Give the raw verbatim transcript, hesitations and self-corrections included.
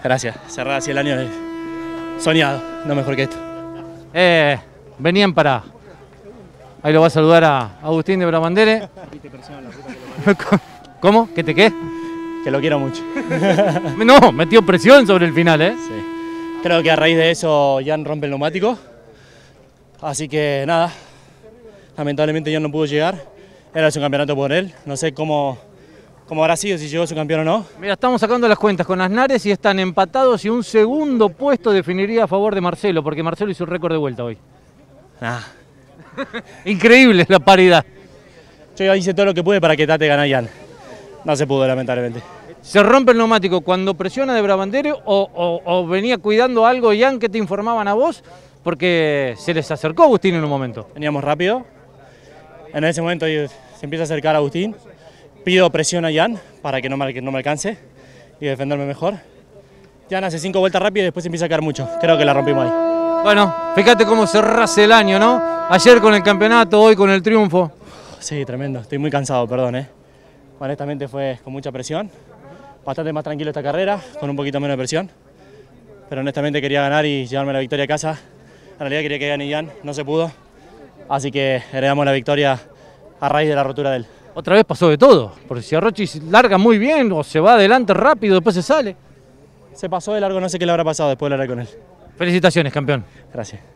Gracias. Cerrar así el año es soñado, no mejor que esto. Eh, venían para... Ahí lo va a saludar a Agustín de Bramandere. ¿Cómo? ¿Que te qué? Que lo quiero mucho. No, metió presión sobre el final, ¿eh? Sí. Creo que a raíz de eso Jan rompe el neumático. Así que nada, lamentablemente Jan no pudo llegar. Era su campeonato por él. No sé cómo, cómo habrá sido, si llegó su campeón o no. Mira, estamos sacando las cuentas con Aznares y están empatados y un segundo puesto definiría a favor de Marcelo, porque Marcelo hizo el récord de vuelta hoy. Nah. Increíble la paridad. Yo hice todo lo que pude para que Tate ganara Jan. No se pudo, lamentablemente. ¿Se rompe el neumático cuando presiona de Bramandere o, o, o venía cuidando algo Jan que te informaban a vos? Porque se les acercó Agustín en un momento. Veníamos rápido. En ese momento se empieza a acercar a Agustín. Pido presión a Jan para que no me, que no me alcance y defenderme mejor. Jan hace cinco vueltas rápidas y después empieza a caer mucho. Creo que la rompimos ahí. Bueno, fíjate cómo cerrás el año, ¿no? Ayer con el campeonato, hoy con el triunfo. Sí, tremendo. Estoy muy cansado, perdón, ¿eh? Honestamente fue con mucha presión. Bastante más tranquilo esta carrera, con un poquito menos de presión. Pero honestamente quería ganar y llevarme la victoria a casa. En realidad quería que gane Jan, no se pudo. Así que heredamos la victoria a raíz de la rotura de él. Otra vez pasó de todo, porque si Arrochi larga muy bien o se va adelante rápido, después se sale. Se pasó de largo, no sé qué le habrá pasado después de hablar con él. Felicitaciones, campeón. Gracias.